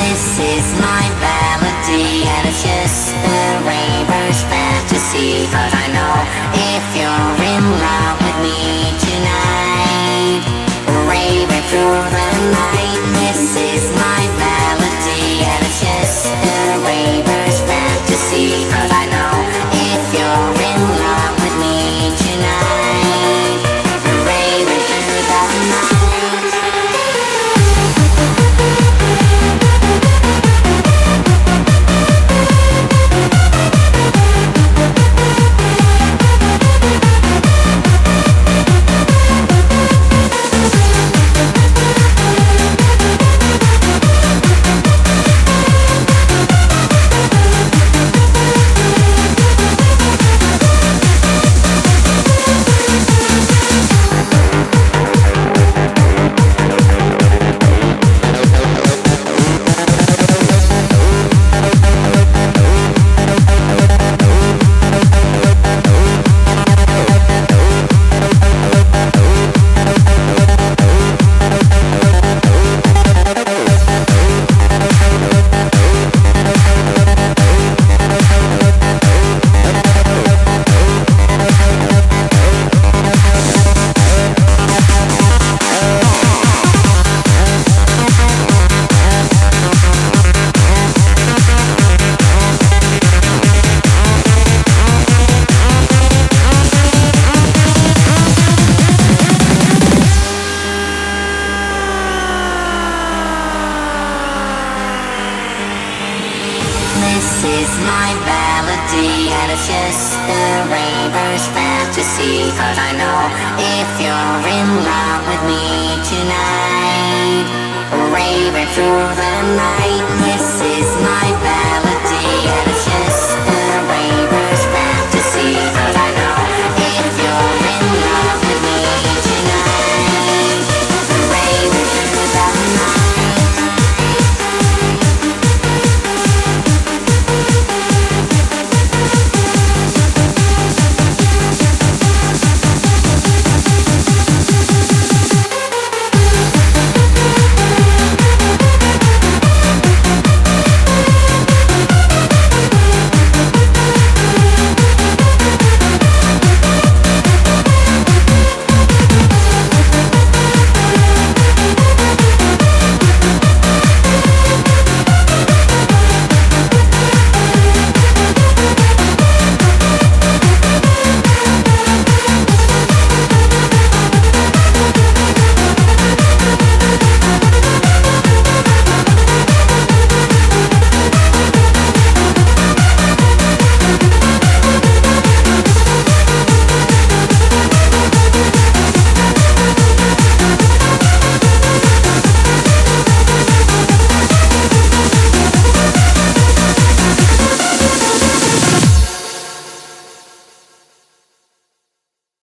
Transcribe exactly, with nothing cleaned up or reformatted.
This is my melody, and it's just a raver's fantasy. Cause I know if you're in love with me tonight, raving through the night. This is my melody, and it's just a raver's fantasy. Cause I know if you're in love with me tonight, raving through the night. This is my melody, and it's just a raver's fantasy. Cause I know if you're in love with me tonight, raving through the night. This is